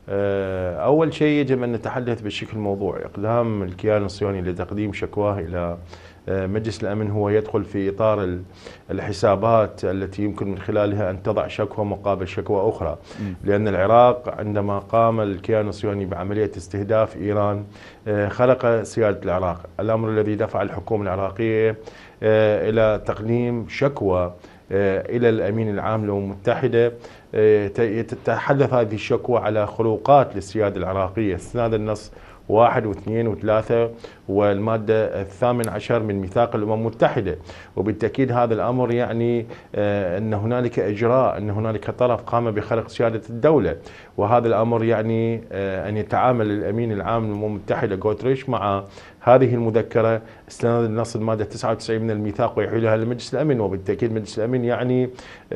أول شيء يجب أن نتحدث بشكل موضوعي. إقدام الكيان الصهيوني لتقديم شكواه إلى مجلس الأمن هو يدخل في إطار الحسابات التي يمكن من خلالها أن تضع شكوى مقابل شكوى أخرى. لأن العراق عندما قام الكيان الصهيوني بعملية استهداف إيران خلق سيادة العراق، الأمر الذي دفع الحكومة العراقية إلى تقديم شكوى إلى الأمين العام للأمم المتحدة. تتحدث هذه الشكوى على خروقات للسيادة العراقية استناد النص 1 و2 و3 والمادة 18 من ميثاق الأمم المتحدة. وبالتأكيد هذا الأمر يعني أن هنالك إجراء، أن هنالك طرف قام بخلق سيادة الدولة، وهذا الأمر يعني أن يتعامل الأمين العام للأمم المتحدة غوتريش مع هذه المذكرة استناد النص المادة 99 من الميثاق ويحيلها لمجلس الأمن. وبالتأكيد مجلس الأمن يعني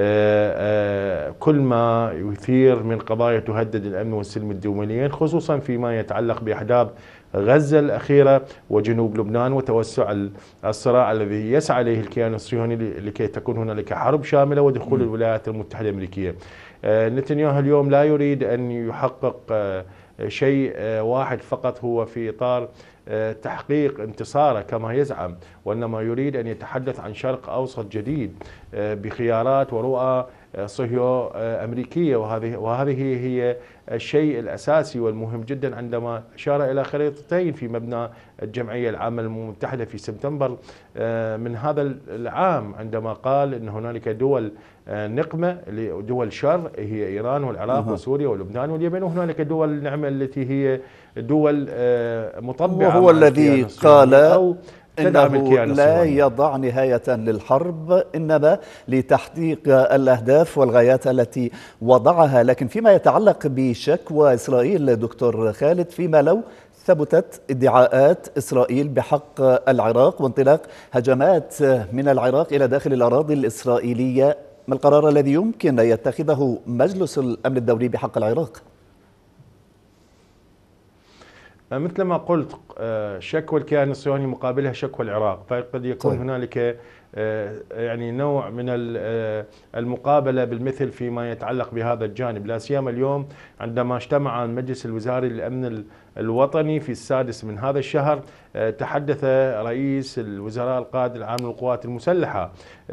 كل ما يثير من قضايا تهدد الأمن والسلم الدوليين، خصوصا فيما يتعلق بأحداث غزة الأخيرة وجنوب لبنان وتوسع الصراع الذي يسعى إليه الكيان الصهيوني لكي تكون هنالك حرب شاملة ودخول الولايات المتحدة الأمريكية. نتنياهو اليوم لا يريد أن يحقق شيء واحد فقط هو في إطار تحقيق انتصاره كما يزعم، وإنما يريد أن يتحدث عن شرق أوسط جديد بخيارات ورؤى صهيو أمريكية. وهذه هي الشيء الأساسي والمهم جدا عندما أشار إلى خريطتين في مبنى الجمعية العامة للأمم المتحدة في سبتمبر من هذا العام، عندما قال أن هنالك دول نقمة لدول شر هي إيران والعراق وسوريا ولبنان واليمن، وهنالك دول نعمة التي هي دول مطبعة. وهو الذي قال إنه لا يضع نهاية للحرب إنما لتحقيق الأهداف والغايات التي وضعها. لكن فيما يتعلق بشكوى إسرائيل دكتور خالد، فيما لو ثبتت ادعاءات إسرائيل بحق العراق وانطلاق هجمات من العراق إلى داخل الأراضي الإسرائيلية، ما القرار الذي يمكن أن يتخذه مجلس الأمن الدولي بحق العراق؟ مثل ما قلت، شكوى الكيان الصهيوني مقابلها شكوى العراق، فقد يكون هنالك يعني نوع من المقابلة بالمثل فيما يتعلق بهذا الجانب، لا سيما اليوم عندما اجتمع المجلس الوزاري للأمن الوطني في 6 من هذا الشهر. تحدث رئيس الوزراء القائد العام للقوات المسلحة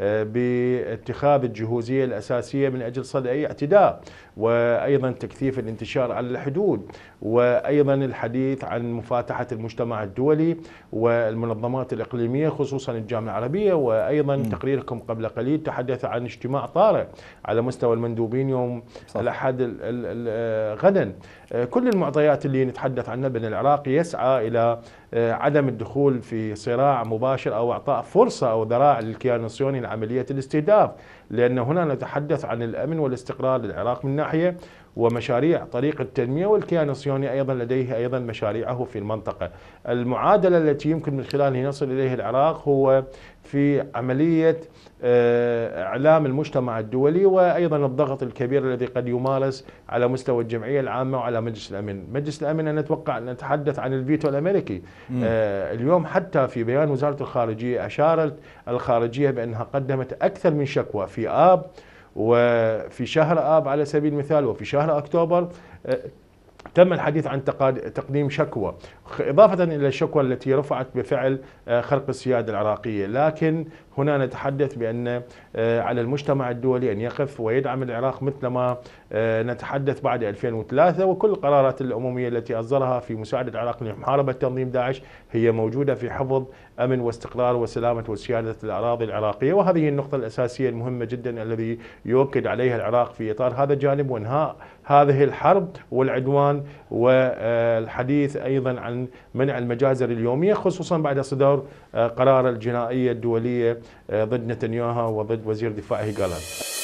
باتخاذ الجهوزية الأساسية من أجل صد أي اعتداء، وأيضا تكثيف الانتشار على الحدود، وأيضا الحديث عن مفاتحة المجتمع الدولي والمنظمات الإقليمية خصوصا الجامعة العربية. وأيضا تقريركم قبل قليل تحدث عن اجتماع طارئ على مستوى المندوبين يوم الأحد غدا. كل المعطيات اللي نتحدث عنها بأن العراق يسعى إلى عدم الدخول في صراع مباشر أو إعطاء فرصة أو ذراع للكيان الصهيوني لعملية الاستهداف، لأن هنا نتحدث عن الأمن والاستقرار للعراق من ناحية ومشاريع طريق التنمية، والكيان الصهيوني أيضا لديه أيضا مشاريعه في المنطقة. المعادلة التي يمكن من خلالها يصل إليه العراق هو في عملية إعلام المجتمع الدولي وأيضا الضغط الكبير الذي قد يمارس على مستوى الجمعية العامة وعلى مجلس الأمن. مجلس الأمن أنا أتوقع أن نتحدث عن الفيتو الأمريكي. اليوم حتى في بيان وزارة الخارجية أشارت الخارجية بأنها قدمت أكثر من شكوى في آب وفي شهر آب على سبيل المثال وفي شهر أكتوبر تم الحديث عن تقديم شكوى إضافة إلى الشكوى التي رفعت بفعل خرق السيادة العراقية. لكن هنا نتحدث بأن على المجتمع الدولي أن يقف ويدعم العراق مثلما نتحدث بعد 2003، وكل القرارات الأممية التي أصدرها في مساعدة العراق لمحاربة تنظيم داعش هي موجودة في حفظ أمن واستقرار وسلامة وسيادة الأراضي العراقية. وهذه النقطة الأساسية المهمة جدا الذي يؤكد عليها العراق في إطار هذا الجانب وإنهاء هذه الحرب والعدوان، والحديث أيضا عن منع المجازر اليومية خصوصا بعد صدور قرار الجنائية الدولية ضد نتنياهو وضد وزير دفاعه جالانت.